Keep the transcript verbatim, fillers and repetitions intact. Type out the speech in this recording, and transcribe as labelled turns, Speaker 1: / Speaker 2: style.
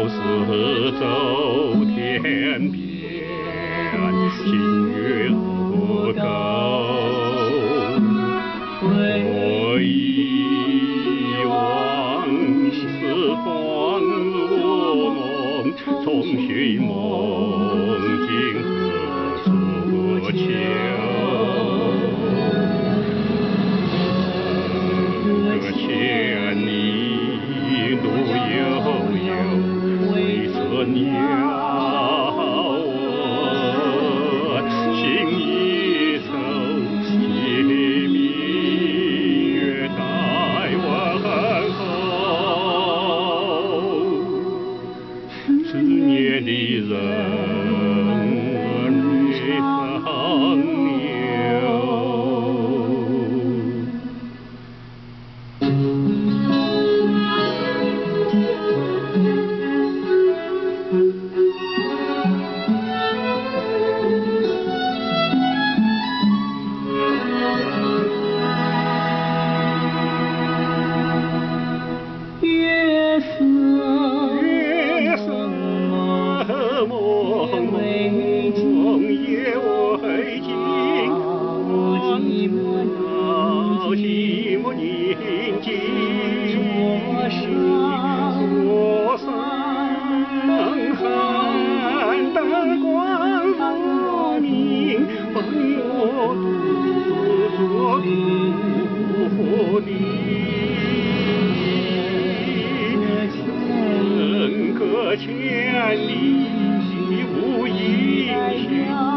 Speaker 1: 四周天边，星月如钩。回忆往事，恍如梦，重寻梦境何处求？隔千里路悠悠，未曾遥问，情一愁，结明月待问候。思念的人泪长流。月色月色蒙蒙，夜未尽，好寂寞宁静。桌上寒灯光如明，伴我独坐独和你。人隔千里无影响。